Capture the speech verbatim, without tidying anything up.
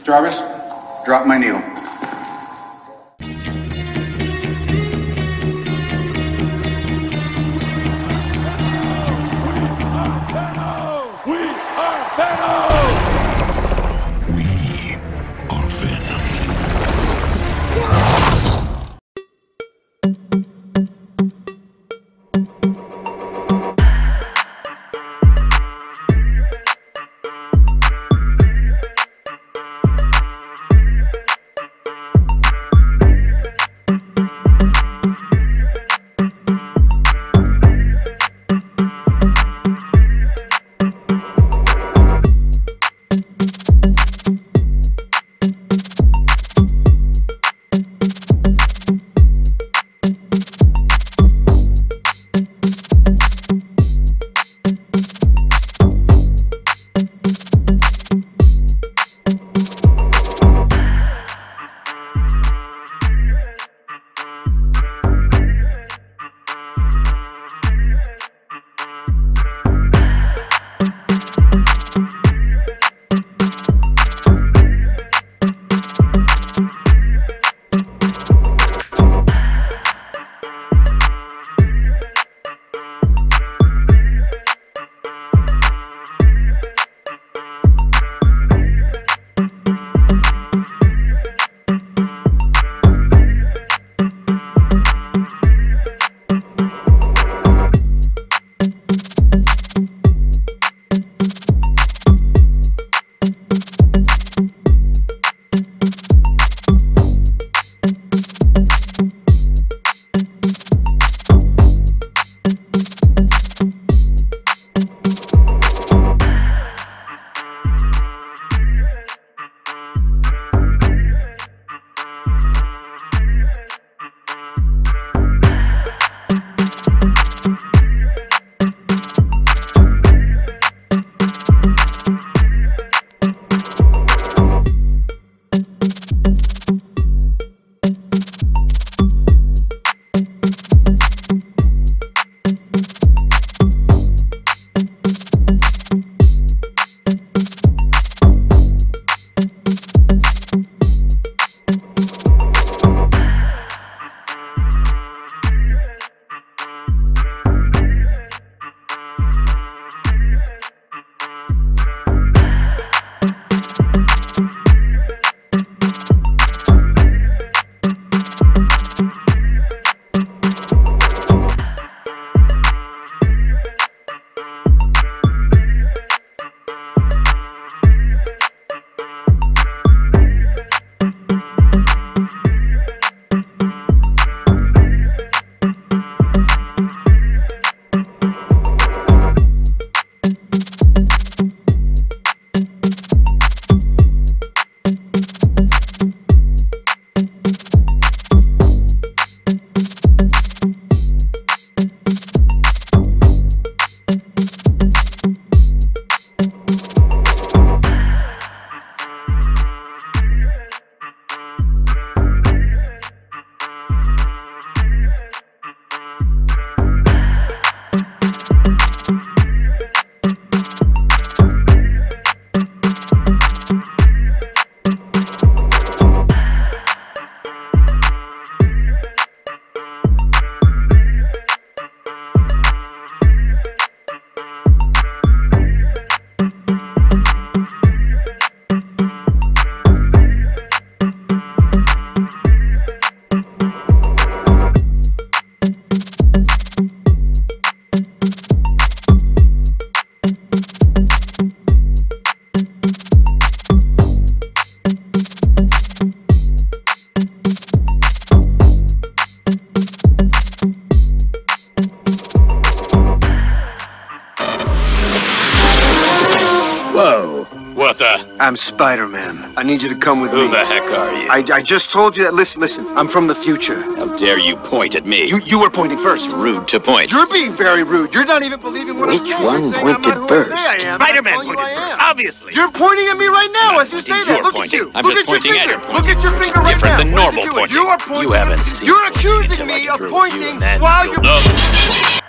Jarvis, drop my needle. We are Venom! We are Venom. Whoa. What the? I'm Spider-Man. I need you to come with Who me. the heck are you? I, I just told you that. Listen, listen. I'm from the future. How dare you point at me? You you were pointing first. Rude to point. You're being very rude. You're not even believing what I'm saying. Which one You're saying I'm pointed not who I first? say I am. Spider-Man I'm pointed telling you I first, am. obviously. You're pointing at me right now I'm as you pointing, say that. you're Look pointing. at you. I'm Look just at your pointing at finger. your Look at your finger right Different now. than What is normal it doing? pointing. You are pointing. You haven't seen You're pointing accusing until I me get of through with you, pointing and then while you'll you're. know.